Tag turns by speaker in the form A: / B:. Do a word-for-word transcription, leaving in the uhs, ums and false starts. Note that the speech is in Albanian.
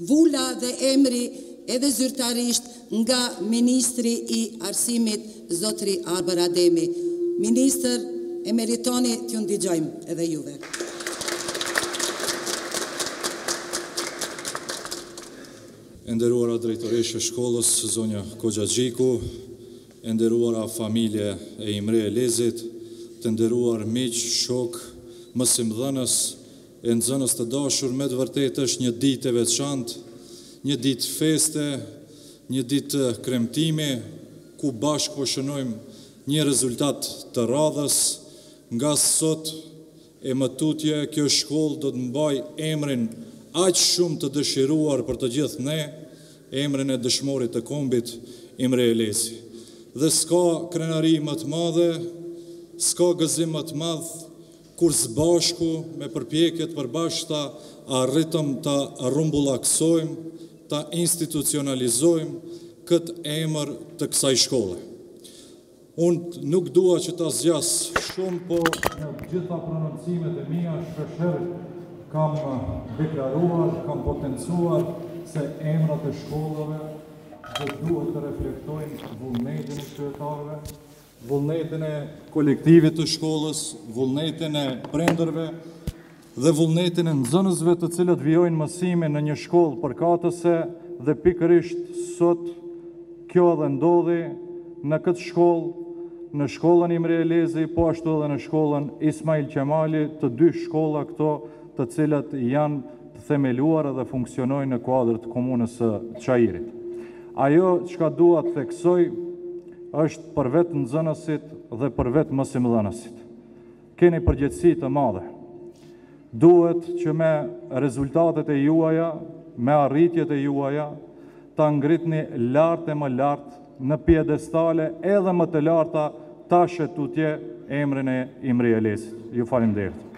A: vula dhe emri edhe zyrtarisht nga Ministri i Arsimit, Zotri Arber Ademi. Ministër, e meritoni t'ju ndigojmë edhe juve.
B: E nderuara drejtoreshe shkollës, zonja Kogja Gjiku, e nderuara familje e Imre Elezit, të nderuar miq, shok, mësimdhënës e nxënës të dashur, me të vërtetë është një ditë e veçantë, një ditë feste, një ditë kremtimi, ku bashkë po shënojmë një rezultat të radhës, nga sot e më tutje kjo shkollë do të mbaj emrin aq shumë të dëshiruar për të gjithë ne, emrin e dëshmorit të kombit Imre Elezi. Dhe s'ka krenari më të madhe, s'ka gëzim më të madh, kur së me përpjekjet përbashkëta arritëm të rumbullaksojmë, të institucionalizojmë këtë emër të kësaj shkolle. Unë nuk dua që ta zgjas shumë, po në gjitha prononcimet e mia shkësher kam deklaruar, kam potencuar se emrat e shkollave dhe duhet të reflektojnë vullnetin e kryetarëve, vullnetin e kolektivit të shkollës, vullnetin e prindërve dhe vullnetin e nxënësve të cilët vijojnë mësimin në një shkollë përkatëse, dhe pikërisht sot kjo edhe ndodhi në këtë shkollë, në shkollën Imre Elezi, po ashtu edhe në shkollën Ismail Qemali, të dy shkolla këto të cilat janë të themeluar dhe funksionojnë në kuadër të komunës së Çajirit. Ajo çka dua të theksoj është për vetë nxënësit dhe për vetë mësimdhënësit. Keni përgjegjësi të madhe. Duhet që me rezultatet e juaja, me arritjet e juaja, ta ngritni lart e më lart në pjedestale edhe më të larta ta shetutje emrin e Imre Elezit. Ju faleminderit.